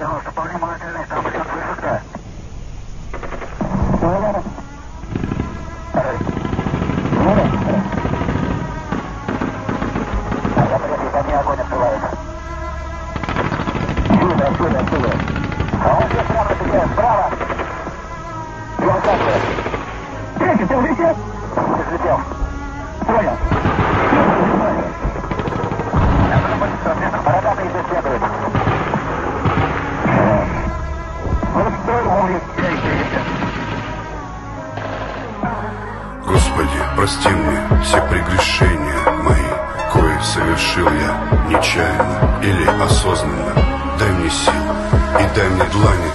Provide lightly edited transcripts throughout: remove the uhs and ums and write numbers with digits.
Господи, прости мне все прегрешения мои, кое совершил я нечаянно или осознанно. Дай мне сил и дай мне длани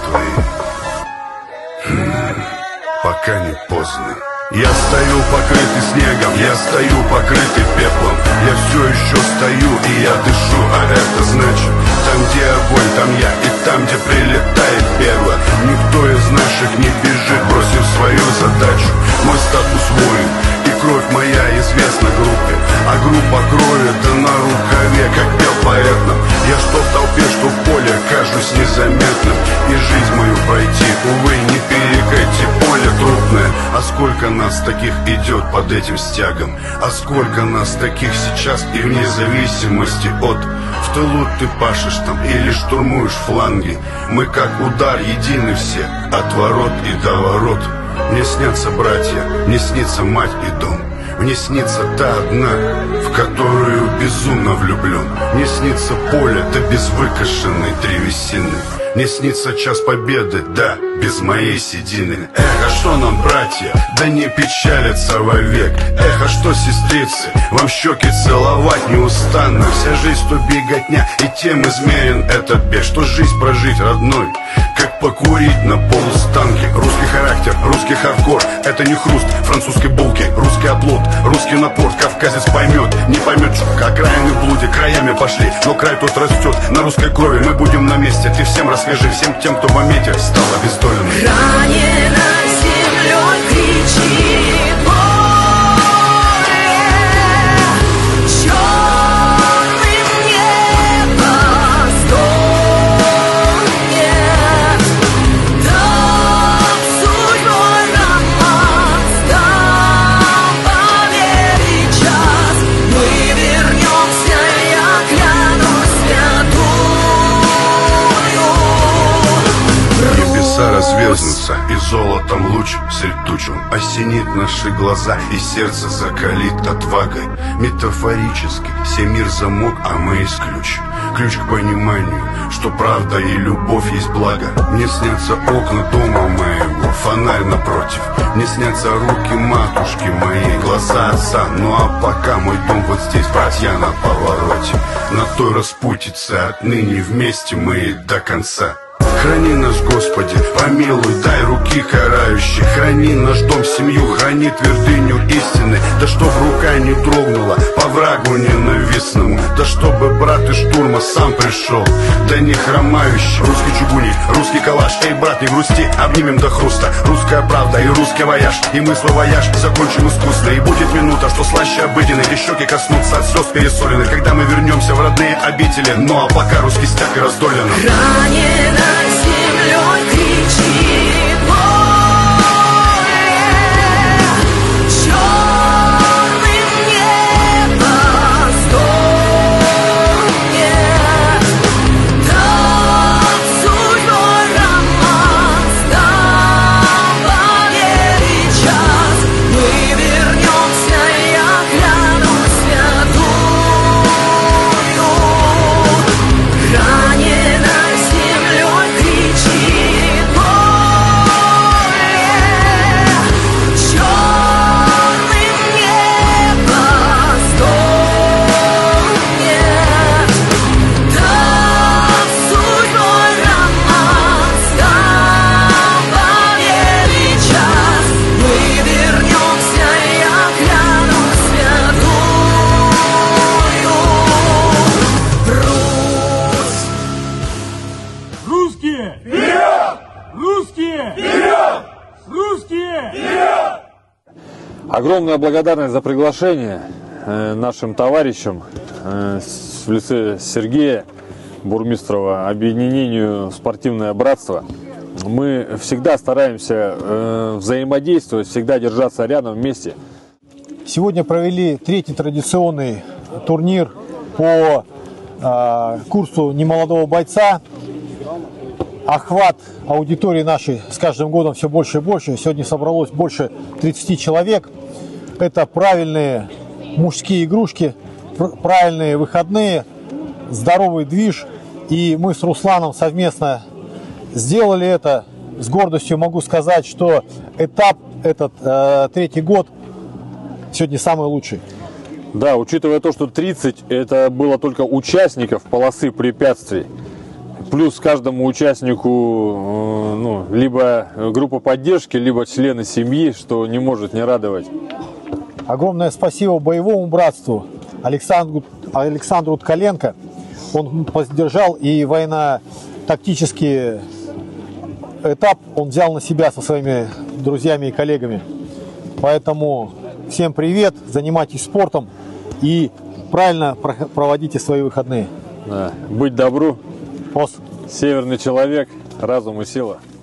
твои, пока не поздно. Я стою покрытый снегом, я стою покрытый пеплом. Я все еще стою и я дышу, а это значит: там, где огонь, там я, и там, где прилетает пекло. Никто из наших не бежит, бросив свою задачу. Мой статус воин, и кровь моя известна группе, а группа крови да на рукаве, как пел поэт нам. Я что в толпе, что в поле, кажусь незаметным, и жизнь мою пройти, увы, не перекройти, поле трудное. А сколько нас таких идет под этим стягом, а сколько нас таких сейчас, и вне зависимости от: в тылу ты пашешь там или штурмуешь фланги. Мы как удар едины все, от ворот и до ворот. Мне снятся братья, мне снится мать и дом. Мне снится та одна, в которую безумно влюблен. Мне снится поле, да без выкошенной древесины. Мне снится час победы, да, без моей седины. Эх, а что нам, братья, да не печалятся вовек. Эх, а что, сестрицы, вам щеки целовать неустанно. Вся жизнь то беготня, и тем измерен этот бег. Что жизнь прожить родной, как покурить на полустанке. Русский характер, русский хардкор, это не хруст французской булки. Русский оплот, русский напор, кавказец поймет, не поймет, чутка. Окраины в блуде, краями пошли, но край тот растет. На русской крови мы будем на месте. Ты всем расскажи, всем тем, кто в моменте стал обездоленным. Ранена землей кричит море, черным небо стонет. Там судьбой романс, там поверить час. Мы вернемся, я клянусь святую. Небеса разверзнутся, и золотом луч средь туч он осенит наши глаза, и сердце закалит отвагой. Метафорически все мир замок, а мы есть ключ. Ключ к пониманию, что правда и любовь есть благо. Мне снятся окна дома моего, фонарь напротив. Мне снятся руки матушки моей, глаза отца. Ну а пока мой дом вот здесь, братья, на повороте. На той распутице отныне вместе мы и до конца. Храни нас, Господи, помилуй, дай руки карающие. Храни наш дом, семью, храни твердыню истины. Да чтоб рука не дрогнула по врагу ненавистному. Да чтобы брат из штурма сам пришел, да не хромающий. Русский чугуник, русский калаш, эй, брат, не грусти, обнимем до хруста. Русская правда и русский вояж, и мы свой вояж закончим искусно. И будет минута, что слаще обыденной, и щеки коснутся от слез пересоленных, когда мы вернемся в родные обители. Ну а пока русский стяг и раздолен. Ранена землей кричит море, черным небо стонет. Там судьбой романс, там поверить час. Мы вернемся, я клянусь святую. Ранена землей кричит море, черным небо стонет. Там судьбой романс, там поверить час. Мы вернемся, я клянусь святую. Русские! Вперед! Русские! Вперед! Русские! Вперед! Огромная благодарность за приглашение нашим товарищам в лице Сергея, Бурмистрова объединению «Спортивное братство». Мы всегда стараемся взаимодействовать, всегда держаться рядом вместе. Сегодня провели третий традиционный турнир по курсу немолодого бойца. Охват аудитории нашей с каждым годом все больше и больше. Сегодня собралось больше 30 человек. Это правильные мужские игрушки, правильные выходные, здоровый движ. И мы с Русланом совместно сделали это. С гордостью могу сказать, что этап этот, третий год, сегодня самый лучший. Да, учитывая то, что 30 это было только участников полосы препятствий. Плюс каждому участнику либо группа поддержки, либо члены семьи, что не может не радовать. Огромное спасибо боевому братству Александру Ткаленко. Он поддержал и военно-тактический этап он взял на себя со своими друзьями и коллегами. Поэтому всем привет, занимайтесь спортом и правильно проводите свои выходные. Да. Быть добру. Пос. Северный человек, разум и сила.